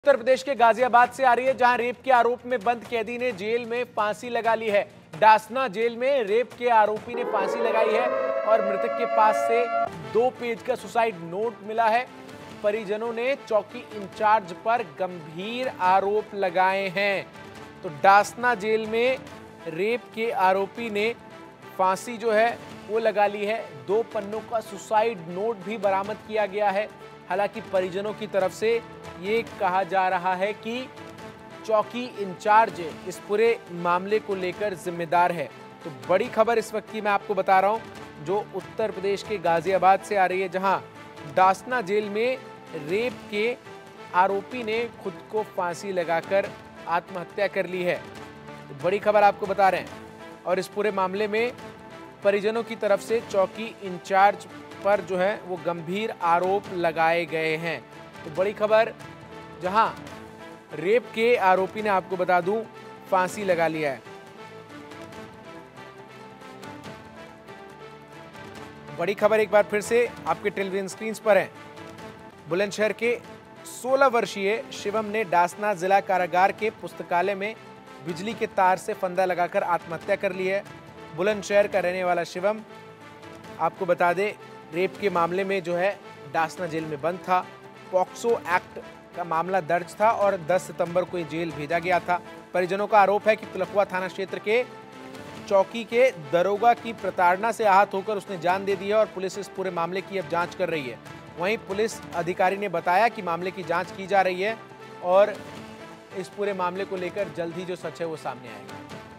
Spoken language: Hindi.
उत्तर प्रदेश के गाजियाबाद से आ रही है, जहां रेप के आरोप में बंद कैदी ने जेल में फांसी लगा ली है। डासना जेल में रेप के आरोपी ने फांसी लगाई है और मृतक के पास से 2 पेज का सुसाइड नोट मिला है। परिजनों ने चौकी इंचार्ज पर गंभीर आरोप लगाए हैं। तो डासना जेल में रेप के आरोपी ने फांसी जो है वो लगा ली है। 2 पन्नों का सुसाइड नोट भी बरामद किया गया है। हालांकि परिजनों की तरफ से ये कहा जा रहा है कि चौकी इंचार्ज इस पूरे मामले को लेकर जिम्मेदार है। तो बड़ी खबर इस वक्त की मैं आपको बता रहा हूं, जो उत्तर प्रदेश के गाजियाबाद से आ रही है, जहां डासना जेल में रेप के आरोपी ने खुद को फांसी लगाकर आत्महत्या कर ली है। तो बड़ी खबर आपको बता रहे हैं। और इस पूरे मामले में परिजनों की तरफ से चौकी इंचार्ज पर जो है वो गंभीर आरोप लगाए गए हैं। तो बड़ी खबर, जहां रेप के आरोपी ने, आपको बता दूं, फांसी लगा लिया है। बड़ी खबर एक बार फिर से आपके टेलीविजन स्क्रीन पर है। बुलंदशहर के 16 वर्षीय शिवम ने डासना जिला कारागार के पुस्तकालय में बिजली के तार से फंदा लगाकर आत्महत्या कर ली है। बुलंदशहर का रहने वाला शिवम, आपको बता दें, रेप के मामले में जो है डासना जेल में बंद था। पॉक्सो एक्ट का मामला दर्ज था और 10 सितंबर को जेल भेजा गया था। परिजनों का आरोप है कि पिलखुआ थाना क्षेत्र के चौकी के दरोगा की प्रताड़ना से आहत होकर उसने जान दे दी है और पुलिस इस पूरे मामले की अब जांच कर रही है। वहीं पुलिस अधिकारी ने बताया कि मामले की जांच की जा रही है और इस पूरे मामले को लेकर जल्द ही जो सच है वो सामने आएगा।